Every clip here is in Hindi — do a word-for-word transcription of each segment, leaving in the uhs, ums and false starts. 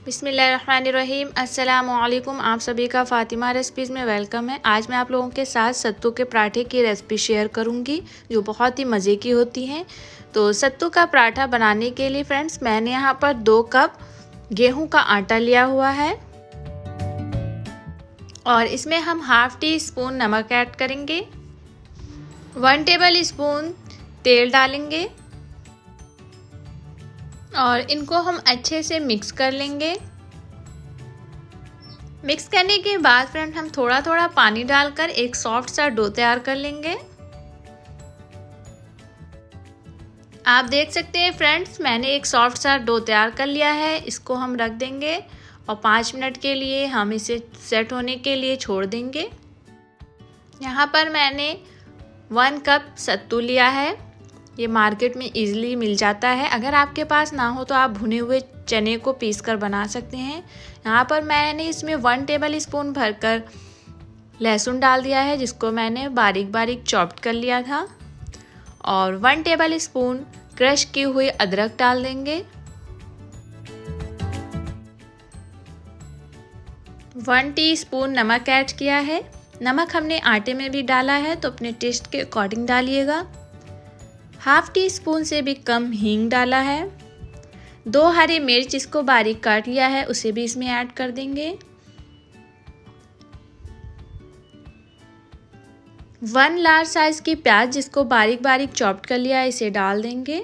बिस्मिल्लाहिर्रहमानिर्रहीम। अस्सलामुअलैकुम। आप सभी का फ़ातिमा रेसिपीज़ में वेलकम है। आज मैं आप लोगों के साथ सत्तू के पराठे की रेसिपी शेयर करूंगी जो बहुत ही मज़े की होती हैं। तो सत्तू का पराठा बनाने के लिए फ्रेंड्स मैंने यहाँ पर दो कप गेहूं का आटा लिया हुआ है और इसमें हम हाफ टी स्पून नमक ऐड करेंगे, वन टेबल स्पून तेल डालेंगे और इनको हम अच्छे से मिक्स कर लेंगे। मिक्स करने के बाद फ्रेंड हम थोड़ा थोड़ा पानी डालकर एक सॉफ्ट सा डो तैयार कर लेंगे। आप देख सकते हैं फ्रेंड्स मैंने एक सॉफ्ट सा डो तैयार कर लिया है। इसको हम रख देंगे और पाँच मिनट के लिए हम इसे सेट होने के लिए छोड़ देंगे। यहाँ पर मैंने वन कप सत्तू लिया है। ये मार्केट में इजीली मिल जाता है। अगर आपके पास ना हो तो आप भुने हुए चने को पीस कर बना सकते हैं। यहाँ पर मैंने इसमें वन टेबल स्पून भरकर लहसुन डाल दिया है जिसको मैंने बारीक बारीक चॉप्ड कर लिया था और वन टेबल स्पून क्रश की हुई अदरक डाल देंगे। वन टीस्पून नमक ऐड किया है। नमक हमने आटे में भी डाला है तो अपने टेस्ट के अकॉर्डिंग डालिएगा। हाफ टी स्पून से भी कम हींग डाला है। दो हरी मिर्च इसको बारीक काट लिया है उसे भी इसमें ऐड कर देंगे। वन लार्ज साइज की प्याज जिसको बारीक बारीक चॉप्ड कर लिया है इसे डाल देंगे।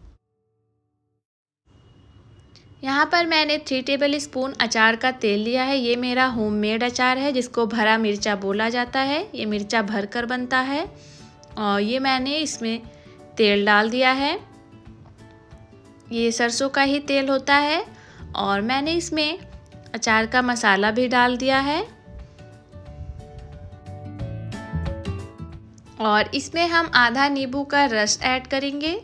यहाँ पर मैंने थ्री टेबल स्पून अचार का तेल लिया है। ये मेरा होममेड अचार है जिसको भरा मिर्चा बोला जाता है। ये मिर्चा भर कर बनता है और ये मैंने इसमें तेल डाल दिया है। ये सरसों का ही तेल होता है और मैंने इसमें अचार का मसाला भी डाल दिया है और इसमें हम आधा नींबू का रस ऐड करेंगे।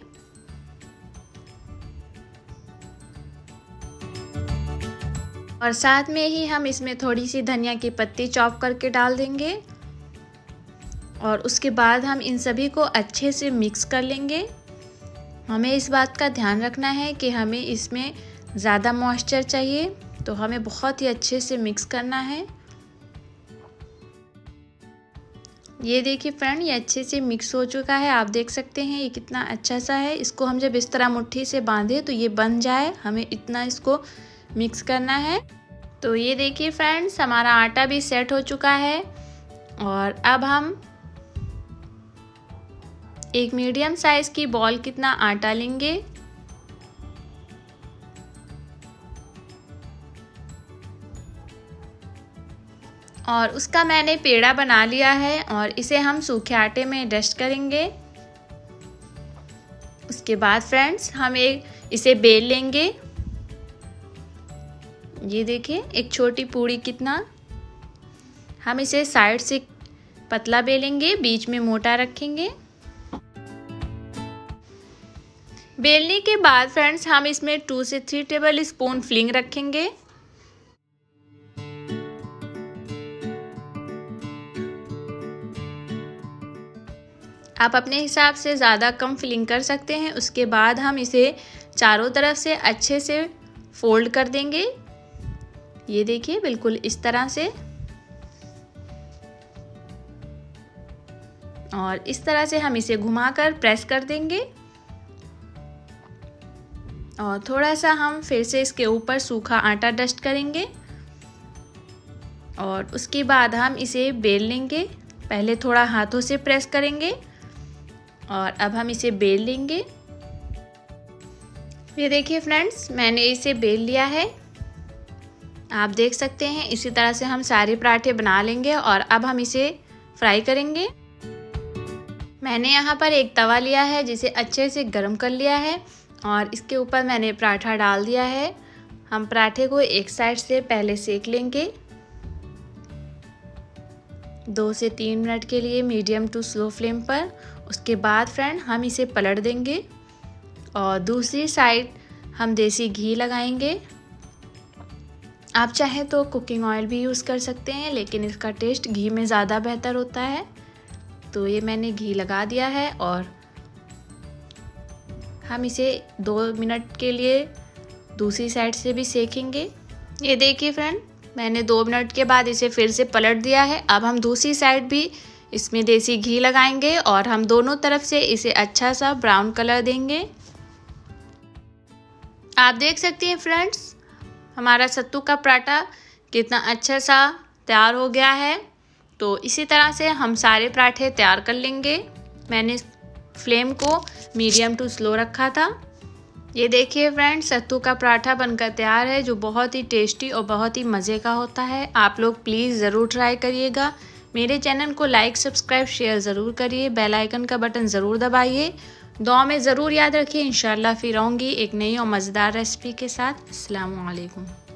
और साथ में ही हम इसमें थोड़ी सी धनिया की पत्ती चॉप करके डाल देंगे और उसके बाद हम इन सभी को अच्छे से मिक्स कर लेंगे। हमें इस बात का ध्यान रखना है कि हमें इसमें ज़्यादा मॉइस्चर चाहिए तो हमें बहुत ही अच्छे से मिक्स करना है। ये देखिए फ्रेंड ये अच्छे से मिक्स हो चुका है। आप देख सकते हैं ये कितना अच्छा सा है। इसको हम जब इस तरह मुट्ठी से बांधे तो ये बन जाए, हमें इतना इसको मिक्स करना है। तो ये देखिए फ्रेंड्स हमारा आटा भी सेट हो चुका है और अब हम एक मीडियम साइज की बॉल कितना आटा लेंगे और उसका मैंने पेड़ा बना लिया है और इसे हम सूखे आटे में डस्ट करेंगे। उसके बाद फ्रेंड्स हम एक इसे बेल लेंगे। ये देखिए एक छोटी पूड़ी कितना, हम इसे साइड से पतला बेलेंगे, बीच में मोटा रखेंगे। बेलने के बाद फ्रेंड्स हम इसमें टू से थ्री टेबल स्पून फिलिंग रखेंगे। आप अपने हिसाब से ज़्यादा कम फिलिंग कर सकते हैं। उसके बाद हम इसे चारों तरफ से अच्छे से फोल्ड कर देंगे। ये देखिए बिल्कुल इस तरह से और इस तरह से हम इसे घुमाकर प्रेस कर देंगे और थोड़ा सा हम फिर से इसके ऊपर सूखा आटा डस्ट करेंगे और उसके बाद हम इसे बेल लेंगे। पहले थोड़ा हाथों से प्रेस करेंगे और अब हम इसे बेल लेंगे। ये देखिए फ्रेंड्स मैंने इसे बेल लिया है। आप देख सकते हैं इसी तरह से हम सारे पराठे बना लेंगे और अब हम इसे फ्राई करेंगे। मैंने यहाँ पर एक तवा लिया है जिसे अच्छे से गर्म कर लिया है और इसके ऊपर मैंने पराठा डाल दिया है। हम पराठे को एक साइड से पहले सेक लेंगे दो से तीन मिनट के लिए मीडियम टू स्लो फ्लेम पर। उसके बाद फ्रेंड हम इसे पलट देंगे और दूसरी साइड हम देसी घी लगाएंगे। आप चाहें तो कुकिंग ऑयल भी यूज़ कर सकते हैं लेकिन इसका टेस्ट घी में ज़्यादा बेहतर होता है। तो ये मैंने घी लगा दिया है और हम इसे दो मिनट के लिए दूसरी साइड से भी सेकेंगे। ये देखिए फ्रेंड, मैंने दो मिनट के बाद इसे फिर से पलट दिया है। अब हम दूसरी साइड भी इसमें देसी घी लगाएंगे और हम दोनों तरफ से इसे अच्छा सा ब्राउन कलर देंगे। आप देख सकते हैं फ्रेंड्स, हमारा सत्तू का पराठा कितना अच्छा सा तैयार हो गया है। तो इसी तरह से हम सारे पराठे तैयार कर लेंगे। मैंने फ्लेम को मीडियम टू स्लो रखा था। ये देखिए फ्रेंड्स, सत्तू का पराठा बनकर तैयार है, जो बहुत ही टेस्टी और बहुत ही मज़े का होता है। आप लोग प्लीज़ ज़रूर ट्राई करिएगा। मेरे चैनल को लाइक, सब्सक्राइब, शेयर ज़रूर करिए। बेल आइकन का बटन ज़रूर दबाइए। दुआ में ज़रूर याद रखिए। इंशाल्लाह फिर आऊँगी एक नई और मज़ेदार रेसिपी के साथ। अस्सलामु अलैकुम।